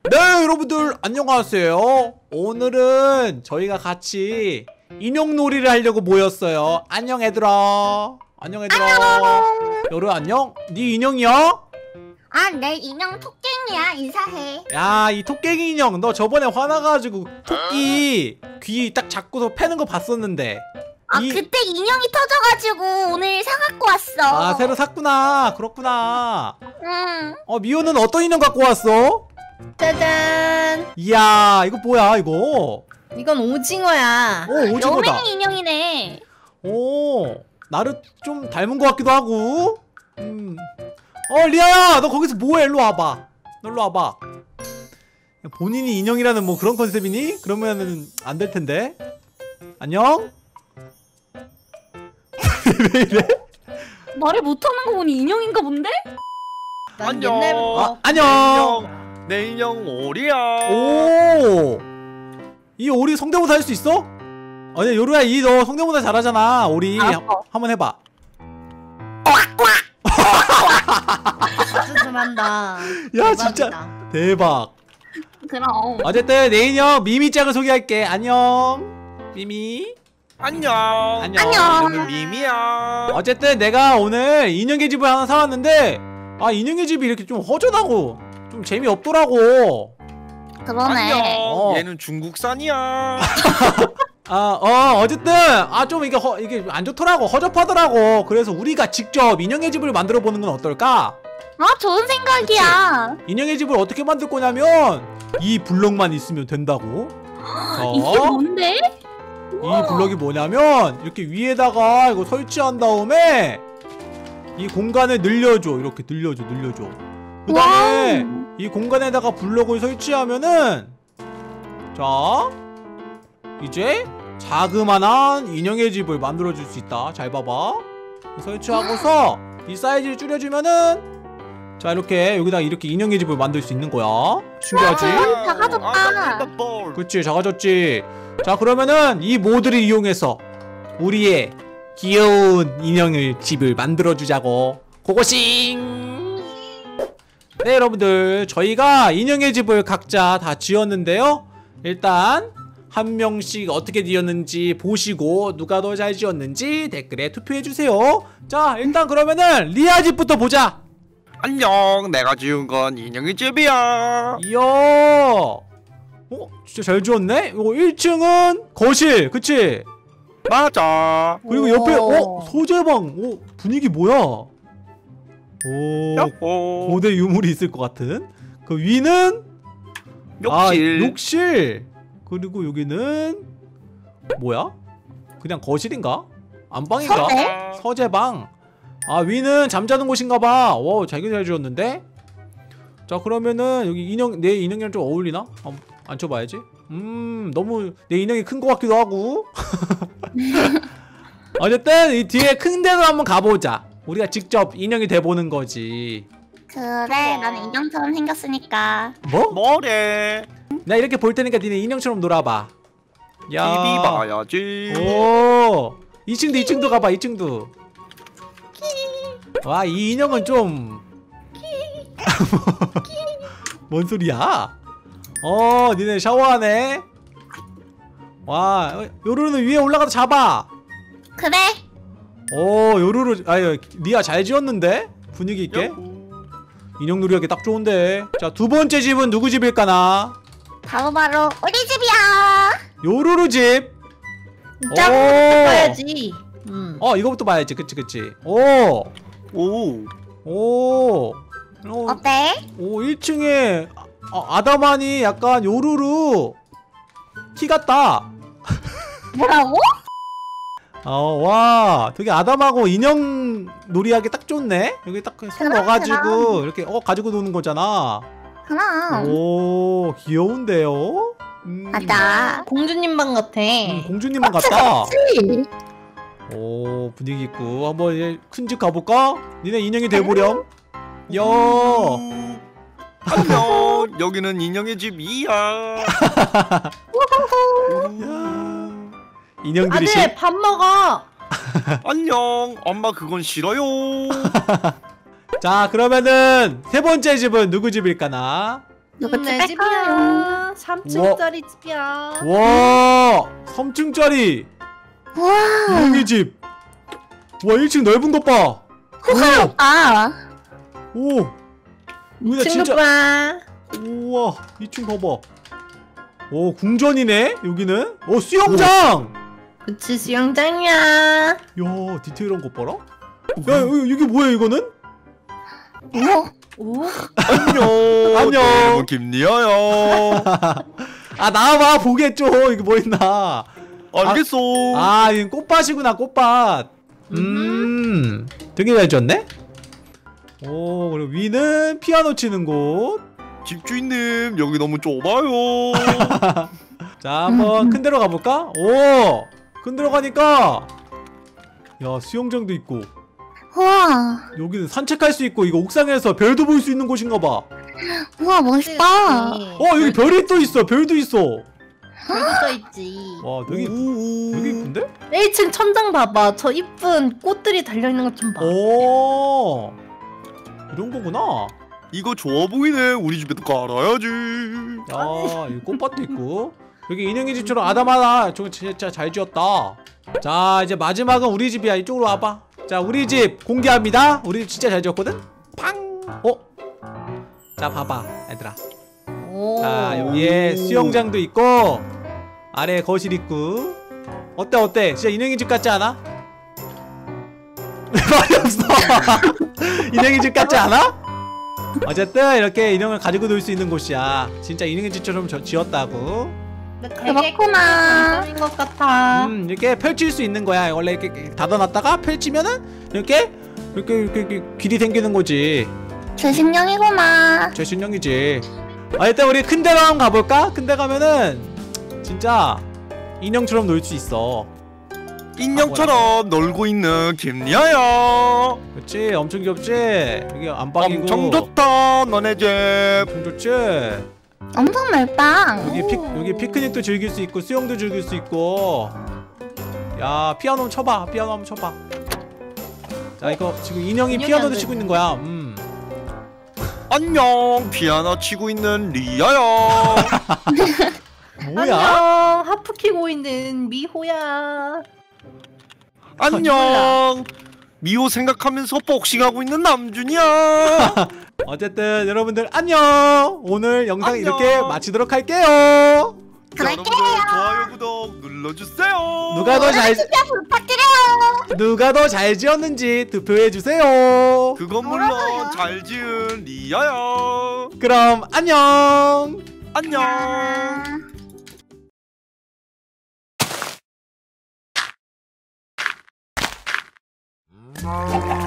네, 여러분들 안녕하세요. 오늘은 저희가 같이 인형놀이를 하려고 모였어요. 안녕 얘들아. 안녕 얘들아. 여루 안녕? 네 인형이야? 아, 내 인형 토깽이야. 인사해. 야, 이 토깽이 인형 너 저번에 화나가지고 토끼 귀 딱 잡고서 패는 거 봤었는데. 아, 그때 인형이 터져가지고 오늘 사갖고 왔어. 아, 새로 샀구나. 그렇구나. 응. 미호는 어떤 인형 갖고 왔어? 짜잔! 이야, 이거 뭐야 이거? 이건 오징어야. 오, 오징어다. 여맹이 인형이네. 오, 나를 좀 닮은 것 같기도 하고. 리아야, 너 거기서 뭐해? 일로 와봐. 너 일로 와봐. 본인이 인형이라는 뭐 그런 컨셉이니? 그러면은 안 될 텐데. 안녕? 왜 이래? 말을 못하는 거 보니 인형인가 본데? 난 안녕. 옛날부터 안녕. 내 인형 오리야. 오, 이 오리 성대모사 할 수 있어? 아니, 요루야, 이 너 성대모사 잘하잖아. 오리 한번 해봐. 쭈쭈한다. 야, 진짜 대박. 그럼. 어쨌든 내 인형 미미짱을 소개할게. 안녕, 미미. 안녕. 안녕. 저는 미미야. 어쨌든 내가 오늘 인형의 집을 하나 사왔는데, 아, 인형의 집이 이렇게 좀 허전하고 좀 재미없더라고. 그러네. 안녕. 얘는 중국산이야. 어쨌든 좀 이게 안 좋더라고. 허접하더라고. 그래서 우리가 직접 인형의 집을 만들어 보는 건 어떨까? 아, 좋은 생각이야. 그치? 인형의 집을 어떻게 만들 거냐면 이 블럭만 있으면 된다고. 이게 뭔데? 이 블럭이 뭐냐면 이렇게 위에다가 이거 설치한 다음에 이 공간을 늘려줘. 이렇게 늘려줘. 그 다음에 이 공간에다가 블럭을 설치하면은, 자, 이제 자그만한 인형의 집을 만들어줄 수 있다. 잘 봐봐. 설치하고서 이 사이즈를 줄여주면은, 자, 이렇게 여기다 이렇게 인형의 집을 만들 수 있는 거야. 신기하지? 작아졌다. 그치, 작아졌지. 자, 그러면은 이 모드를 이용해서 우리의 귀여운 인형의 집을 만들어주자고. 고고싱! 네, 여러분들, 저희가 인형의 집을 각자 다 지었는데요. 일단 한 명씩 어떻게 지었는지 보시고 누가 더 잘 지었는지 댓글에 투표해주세요. 자, 일단 그러면은 리아 집부터 보자. 안녕. 내가 지은 건 인형의 집이야. 이야, 진짜 잘 지었네? 이거 1층은 거실, 그치? 맞아. 그리고 옆에 소재방. 분위기 뭐야? 야호. 고대 유물이 있을 것 같은. 그 위는 욕실. 욕실. 그리고 여기는 뭐야? 그냥 거실인가? 안방인가? 서재방. 위는 잠자는 곳인가봐. 와, 자기 잘 지었는데? 자, 그러면은 여기 내 인형이랑 좀 어울리나? 앉혀봐야지. 너무 내 인형이 큰 것 같기도 하고. 어쨌든 이 뒤에 큰 데로 한번 가보자. 우리가 직접 인형이 돼보는 거지. 그래, 나는 인형처럼 생겼으니까. 뭐? 뭐래? 나 이렇게 볼 테니까 니네 인형처럼 놀아봐. 야. TV 봐야지. 오, 2층도 가봐. 2층도. 와, 이 인형은 좀 뭔 소리야? 니네 샤워하네. 와, 요루루는 위에 올라가서 잡아. 그래. 요루루, 리아 잘 지었는데? 분위기 있게. 인형 놀이하기 딱 좋은데. 자, 두 번째 집은 누구 집일까나? 바로 우리 집이야. 요루루 집. 짱부터 봐야지. 이거부터 봐야지. 그치. 오. 어때? 1층에 아담하니 약간 요루루 키 같다. 뭐라고? 와, 되게 아담하고 인형 놀이하기 딱 좋네. 여기 딱 손 넣어가지고 이렇게 가지고 노는 거잖아. 그럼. 오, 귀여운데요? 맞아. 공주님 방 같아. 공주님만 같다. 그치? 오, 분위기 있고. 한번 이제 큰 집 가볼까? 니네 인형이 돼보렴. 야. 안녕. 여기는 인형의 집이야. 인형들이 아들 밥 먹어. 안녕. 엄마 그건 싫어요. 자, 그러면은 세 번째 집은 누구 집일까나? 누구 내 집 집이야. 갈까요? 3층짜리 집이야. 와 3층짜리 우와. 인형이 집. 와 1층 넓은 것 봐. 아. 오. 여기다 친구 진짜. 봐. 우와 2층 봐봐. 오 궁전이네 여기는. 오 수영장. 그치 수영장이야. 야 디테일한 것 봐라. 야 이게 뭐야 이거는? 오? 안녕. 안녕. 내 이름은 김리아야. 아 나와봐 보겠죠 이게 뭐 있나. 알겠어. 아 이건 꽃밭이구나 꽃밭. 되게 잘 지었네. 오 그리고 위는 피아노 치는 곳. 집주인님 여기 너무 좁아요. 자 한번 큰 데로 가볼까? 오 큰 데로 가니까 야 수영장도 있고 우와. 여기는 산책할 수 있고 이거 옥상에서 별도 볼 수 있는 곳인가봐. 우와 멋있다. 여기 별이 또 있어. 별도 있어. 별도 써있지. 와 되게 이쁜데? 1층 천장 봐봐. 저 이쁜 꽃들이 달려있는 것 좀 봐. 오 이런 거구나. 이거 좋아 보이네. 우리 집에도 깔아야지. 야 이 꽃밭도 있고 여기 인형이 집처럼 아담하다. 저거 진짜 잘 지었다. 자 이제 마지막은 우리 집이야. 이쪽으로 와봐. 자 우리 집 공개합니다. 우리 집 진짜 잘 지었거든? 팡! 자 봐봐 얘들아. 오. 자 여기에 수영장도 있고 아래에 거실 있고. 어때 진짜 인형이 집 같지 않아? 말이 없어. 인형이 집 같지 않아? 어쨌든 이렇게 인형을 가지고 놀 수 있는 곳이야. 진짜 인형의 집처럼 지었다고. 그렇구나. 인것 같아. 이렇게 펼칠 수 있는 거야. 원래 이렇게 닫아놨다가 펼치면은 이렇게 길이 생기는 거지. 최신형이구나. 최신형이지. 일단 우리 큰 데로 한번 가볼까? 큰 데 가면은 진짜 인형처럼 놀 수 있어. 인형처럼 놀고 있는 김리아야. 그렇지 엄청 귀엽지? 여기 안방이고 엄청 좋다 너네 집. 엄청 좋지? 엄청 넓다. 여기 피크닉도 즐길 수 있고 수영도 즐길 수 있고. 야 피아노 쳐봐. 피아노 한번 쳐봐. 자 이거 지금 인형이 피아노도 치고 있는 거야. 안녕. 피아노 치고 있는 리아야. 뭐야? 안녕. 하프 키고 있는 미호야. 안녕. 미호 생각하면서 복싱하고 있는 남준이야. 어쨌든 여러분들 안녕. 오늘 영상 안녕. 이렇게 마치도록 할게요. 여러분들 좋아요 구독 눌러주세요. 누가 더 잘 지었는지 투표해주세요. 그건 물론 잘 지은 리아야. 그럼 안녕. 안녕. 아.